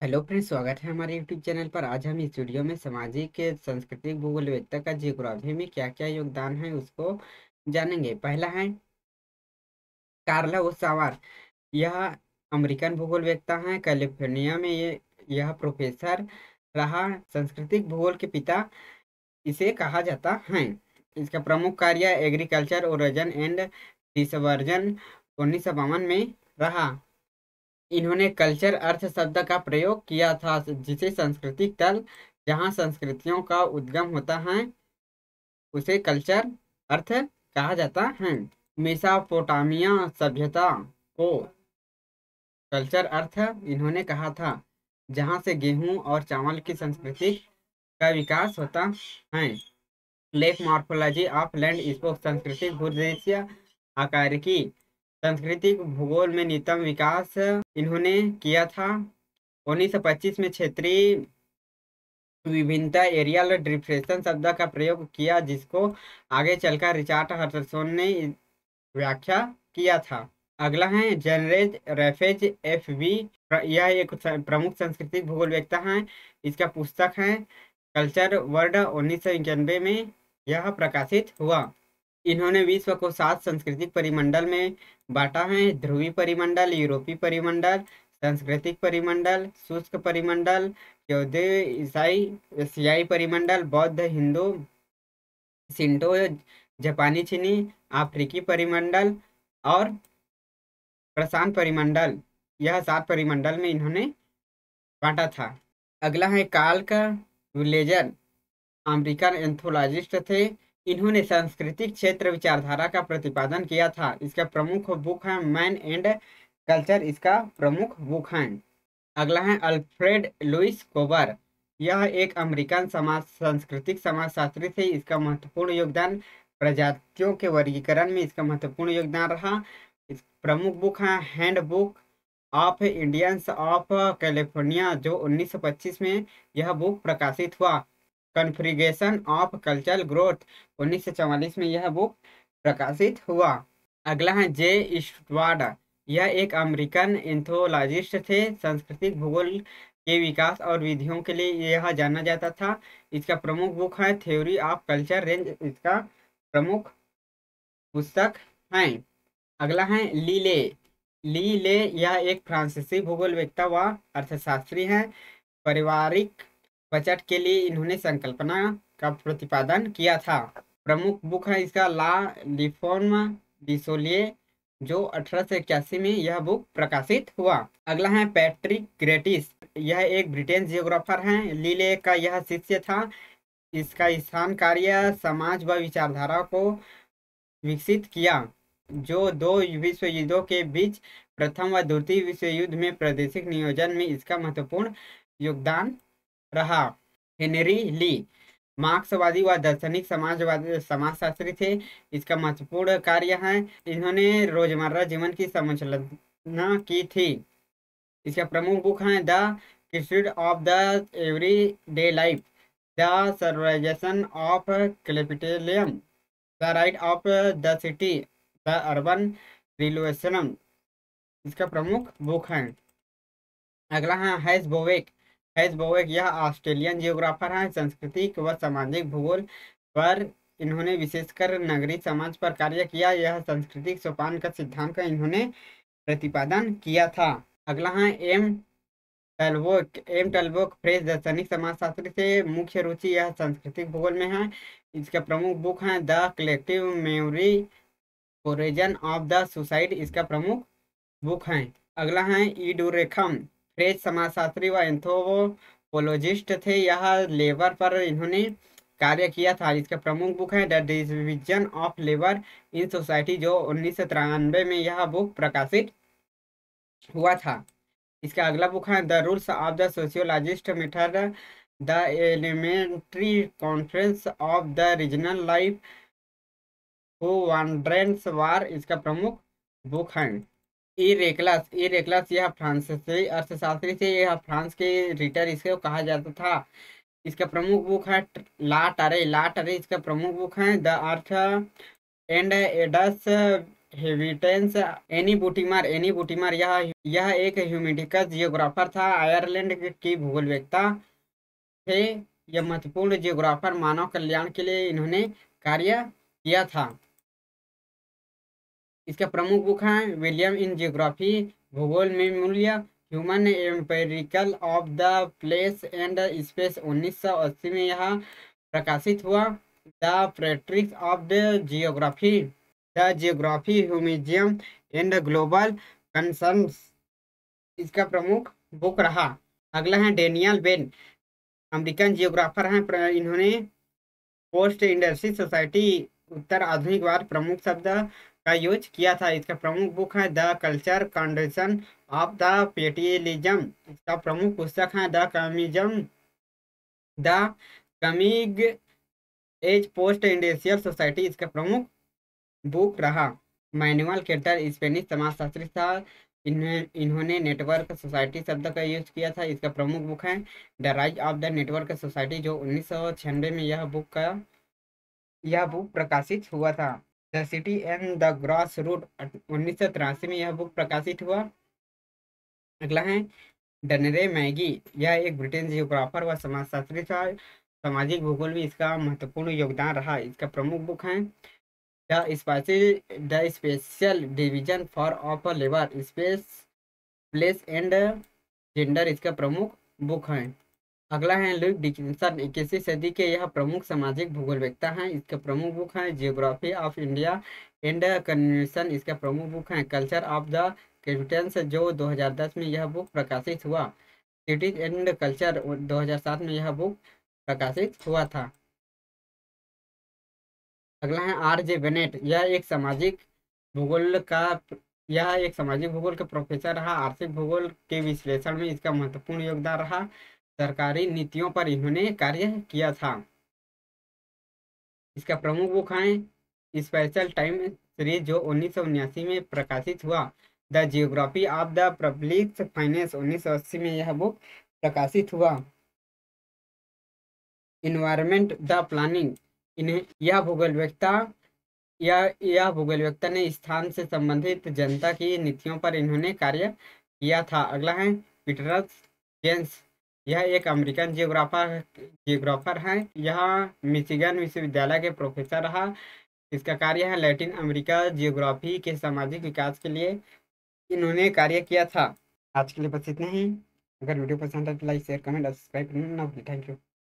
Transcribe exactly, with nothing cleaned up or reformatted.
Hello friends, स्वागत है हमारे यूट्यूब चैनल पर। आज हम इस वीडियो में सामाजिक सांस्कृतिक भूगोलवेत्ता का ज्योग्राफी में क्या क्या योगदान है उसको जानेंगे। पहला है कार्ला ओसावार। यह अमेरिकन भूगोलवेत्ता हैं, कैलिफोर्निया में ये यह प्रोफेसर रहा। सांस्कृतिक भूगोल के पिता इसे कहा जाता है। इसका प्रमुख कार्य एग्रीकल्चर ओरिजिन एंड डिसवर्जन उन्नीस सौ बावन में रहा। इन्होंने कल्चर अर्थ शब्द का प्रयोग किया था, जिसे सांस्कृतिक तल, जहाँ संस्कृतियों का उद्गम होता है, उसे कल्चर अर्थ कहा जाता है। मेसोपोटामिया सभ्यता को कल्चर अर्थ इन्होंने कहा था, जहाँ से गेहूं और चावल की संस्कृति का विकास होता है। Lake morphology of landscape सांस्कृतिक भूदृश्य आकारिकी सांस्कृतिक भूगोल में न्यूनतम विकास इन्होंने किया था। उन्नीस सौ पच्चीस में क्षेत्रीय विभिन्नता एरियल डिफरेंशिएशन शब्द का प्रयोग किया, जिसको आगे चलकर रिचार्ड हटरसन ने व्याख्या किया था। अगला है जनरेज रेफेज एफ बी। यह एक प्रमुख सांस्कृतिक भूगोलवेत्ता है। इसका पुस्तक है कल्चर वर्ल्ड उन्नीस सौ इक्यानवे में यह प्रकाशित हुआ। इन्होंने विश्व को सात सांस्कृतिक परिमंडल में बांटा है: ध्रुवीय परिमंडल, यूरोपीय परिमंडल, सांस्कृतिक परिमंडल, शुष्क परिमंडल, यहूदी ईसाई एशियाई परिमंडल, बौद्ध हिंदू शिंटो जापानी चीनी अफ्रीकी परिमंडल और प्रशांत परिमंडल। यह सात परिमंडल में इन्होंने बांटा था। अगला है कार्ल का विलेजर। अमेरिकन एंथोलॉजिस्ट थे। इन्होंने सांस्कृतिक क्षेत्र विचारधारा का प्रतिपादन किया था। इसका प्रमुख बुक है मैन एंड कल्चर, इसका प्रमुख बुक है। अगला है अल्फ्रेड लुइस कोबर। यह एक अमेरिकन समाज सांस्कृतिक समाजशास्त्री थे। इसका महत्वपूर्ण योगदान प्रजातियों के वर्गीकरण में इसका महत्वपूर्ण योगदान रहा। इस प्रमुख बुक है handbook of Indians of California, जो उन्नीस सौ पच्चीस में यह बुक प्रकाशित हुआ। कॉन्फ्रिगेशन ऑफ कल्चरल ग्रोथ उन्नीस सौ चौवालीस में यह बुक प्रकाशित हुआ। अगला है जे स्टुअर्ट। यह एक अमेरिकन एंथोलॉजिस्ट थे। सांस्कृतिक भूगोल के विकास और विधियों के लिए यह जाना जाता था। इसका प्रमुख बुक है थ्योरी ऑफ कल्चर रेंज, इसका प्रमुख पुस्तक है। अगला है लीले। लीले यह एक फ्रांसीसी भूगोलवेत्ता व अर्थशास्त्री हैं। पारिवारिक बजट के लिए इन्होंने संकल्पना का प्रतिपादन किया था। प्रमुख बुक है इसका ला रिफॉर्म डिसोलिए, जो अठारह सौ इक्यासी में यह बुक प्रकाशित हुआ। अगला है पैट्रिक ग्रेटिस। यह एक ब्रिटेन जियोग्राफर हैं। लीले का यह शिष्य था। इसका स्थान कार्य समाज व विचारधारा को विकसित किया, जो दो विश्व युद्धों के बीच प्रथम व द्वितीय विश्व युद्ध में प्रादेशिक नियोजन में इसका महत्वपूर्ण योगदान रहा। हेनरी ली मार्क्सवादी व दार्शनिक समाजवादी समाजशास्त्री थे। इसका महत्वपूर्ण कार्य है, इन्होंने रोजमर्रा जीवन की समालोचना की थी। इसका प्रमुख बुक है the history of the everyday life, the सर्वाइजेशन of capitalism, the right of the city, the urban revolution. इसका प्रमुख बुक है। अगला है हैस बोवेक। हैस बोवेक यह ऑस्ट्रेलियन जियोग्राफर हैं। सांस्कृतिक व सामाजिक भूगोल पर इन्होंने विशेषकर नगरीय समाज पर कार्य किया। यह सांस्कृतिक सोपान का सिद्धांत का इन्होंने प्रतिपादन किया था। अगला है एम टलबोक। एम टलबोक फ्रेंच दार्शनिक समाजशास्त्री से मुख्य रुचि यह सांस्कृतिक भूगोल में है। इसका प्रमुख बुक है the collective memory origin of the suicide, इसका प्रमुख बुक है। अगला है ईडुरेखम। फ्रेंच समाजशास्त्री व एंथ्रोपोलॉजिस्ट थे। यह लेबर पर इन्होंने कार्य किया था। इसका प्रमुख बुक है the division of labour in society, जो उन्नीस सौ तिरानवे में यह बुक प्रकाशित हुआ था। इसका अगला बुक है the rules of the sociologist method, the elementary conference of the regional life who वांडरेंस वार, इसका प्रमुख बुक है। ई रेकलस। ई रेकलस यह फ्रांसीसी अर्थशास्त्री थे। यह फ्रांस के रिटर इसको कहा जाता था। इसका प्रमुख बुक है ला टरे। ला टरे इसका प्रमुख बुक है the earth and its habitants Anne Buttimer Anne Buttimer यह यह एक ह्यूमेनिटिकस जियोग्राफर था, आयरलैंड की भूगोलवेत्ता थे। यह महत्वपूर्ण जियोग्राफर मानव कल्याण के लिए इन्होंने कार्य किया था। इसका प्रमुख बुक है विलियम इन जियोग्राफी, भूगोल में मूल्य, human empirical of the place and space, उन्नीस सौ अस्सी में यह प्रकाशित हुआ। The practice of the geography, the geography humanism and global concerns, इसका प्रमुख बुक रहा। अगला है डेनियल बेन, अमेरिकन जियोग्राफर हैं। इन्होंने पोस्ट इंडस्ट्री सोसाइटी उत्तर आधुनिकवाद प्रमुख शब्द का यूज किया था। इसका प्रमुख बुक है the culture condition of the पेटियलिज्म, इसका प्रमुख पुस्तक है द कमिज्म the coming age post industrial society, इसका प्रमुख बुक रहा। मैनुअल केटर स्पेनिश समाजशास्त्री था। इन्हें इन्होंने नेटवर्क सोसाइटी शब्द का यूज किया था। इसका प्रमुख बुक है the rise of the network society, जो उन्नीस सौ छियानवे में यह बुक का यह बुक प्रकाशित हुआ था। The city and the grass root, उन्नीस सौ तिरासी में यह बुक प्रकाशित हुआ। अगला है डनरे मैगी, यह एक ब्रिटेन जियोग्राफर व समाजशास्त्री था। सामाजिक भूगोल में इसका महत्वपूर्ण योगदान रहा। इसका प्रमुख बुक है the spatial the spatial division for of labour, space, place and gender, इसका प्रमुख बुक है। अगला है लुक डिकिंसन, इक्कीसवीं सदी के यह प्रमुख सामाजिक भूगोलवेत्ता हैं। इसका प्रमुख बुक है geography of India and convention, इसका प्रमुख बुक है कल्चर ऑफ द कैपिटल्स, जो दो हज़ार दस में यह बुक प्रकाशित हुआ। सिटीज एंड कल्चर, दो हज़ार सात में यह बुक प्रकाशित हुआ था। अगला है आर जे बेनेट, यह एक सामाजिक भूगोल का यह एक सामाजिक भूगोल का प्रोफेसर रहा। आर्थिक भूगोल के विश्लेषण में इसका महत्वपूर्ण योगदान रहा। सरकारी नीतियों पर इन्होंने कार्य किया था। इसका प्रमुख बुक है स्पेशल टाइम सीरीज, जो उन्नीस सौ उन्यासी में प्रकाशित हुआ। The geography of the public finance, उन्नीस सौ अस्सी में यह बुक प्रकाशित हुआ। इन्वायरमेंट द प्लानिंग, इन्हें यह भूगोलवेत्ता यह यह भूगोलवेत्ता ने स्थान से संबंधित जनता की नीतियों पर इन्होंने कार्य किया था। अगला है पीटर्स जेम्स, यह एक अमेरिकन जियोग्राफर जियोग्राफर है। यह मिशिगन विश्वविद्यालय के प्रोफेसर रहा। इसका कार्य है लैटिन अमेरिका जियोग्राफी के सामाजिक विकास के लिए इन्होंने कार्य किया था। आज के लिए बस इतना ही। अगर वीडियो पसंद है तो लाइक शेयर कमेंट और सब्सक्राइब करना ना भूलें। Thank you.